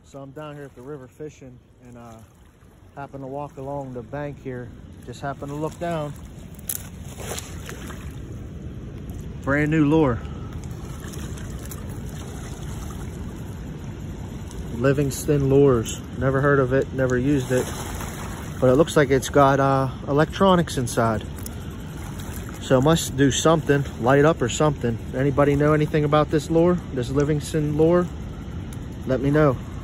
So I'm down here at the river fishing and happen to walk along the bank here. Just happen to look down. Brand new lure. Livingston Lures. Never heard of it, never used it. But it looks like it's got electronics inside. So it must do something, light up or something. Anybody know anything about this lure? This Livingston lure? Let me know.